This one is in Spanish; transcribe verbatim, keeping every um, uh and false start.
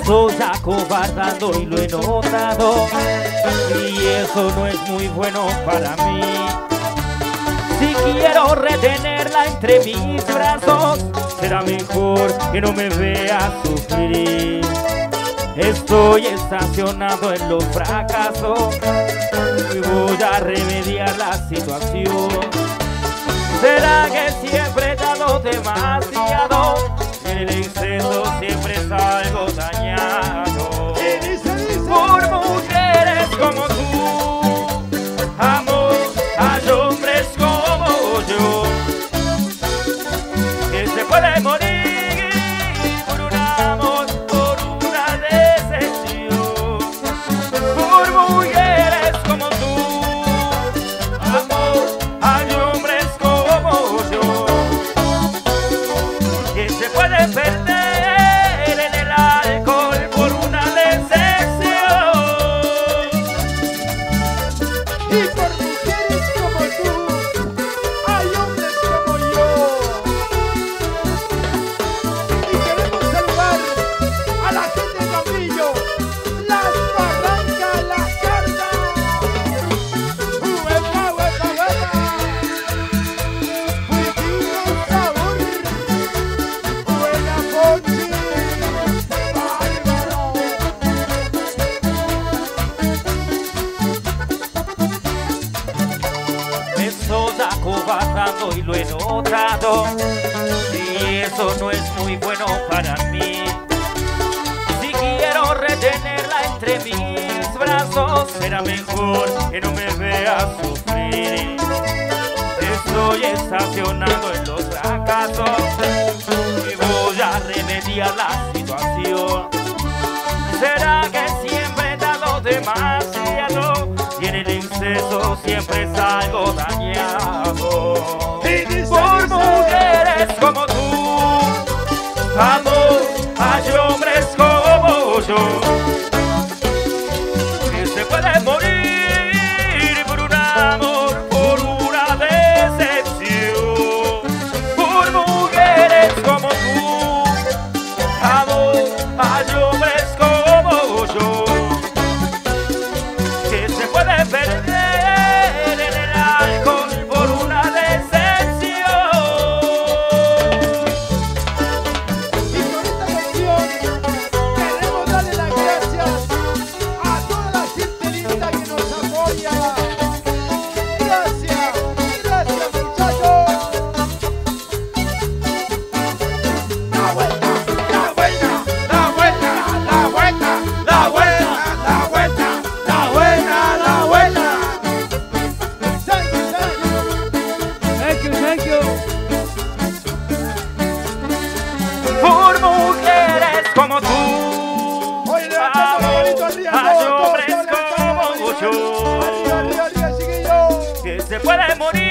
estoy acobardando y lo he notado, y eso no es muy bueno para mí. Si quiero retenerla entre mis brazos, será mejor que no me vea sufrir. Estoy estacionado en los fracasos y voy a remediar la situación. ¿Será que siempre he dado demasiado? En el exceso siempre salgo dañado. Por mujeres como tú, amor, hay hombres como yo, que se puede morir por un amor, por una decepción. Por mujeres como tú, amor, hay hombres como yo, que se pueden perder en el alcohol por una decepción. Y por mujeres como tú, hay hombres como yo. Y queremos saludar a la gente de Cambrillo, Las Barrancas, Las Cartas. ¡Huepa, huepa, huepa! ¡Muy fino sabor! ¡Buena noche! ¡Bárbaro! Me estoy acobardando y lo he notado, y eso no es muy bueno para mí. Si quiero retenerla entre mis brazos, será mejor que no me vea sufrir. Estoy estacionado en los fracasos y voy a remediar la situación. ¿Será que siempre he dado demasiado y en el exceso siempre salgo dañado? Por mujeres como tú, amor, hay hombres como yo, que se pueden morir por un amor, por una decepción. Por mujeres como tú, amor, hay hombres como yo, que se pueden perder en el alcohol por una decepción. Y con esta canción queremos darle las gracias a toda la gente linda que nos apoya. Gracias, gracias muchachos. La vuelta, la vuelta, la vuelta, la vuelta, la vuelta, la vuelta, la vuelta, la vuelta. Thank you, thank you. Thank you, thank you. Por mujeres como tú, Oye, levantando amor, bonito arriba, hay todos, todos, hombres todos, como arriba, yo, arriba, arriba, arriba, chiquillos. que se pueden morir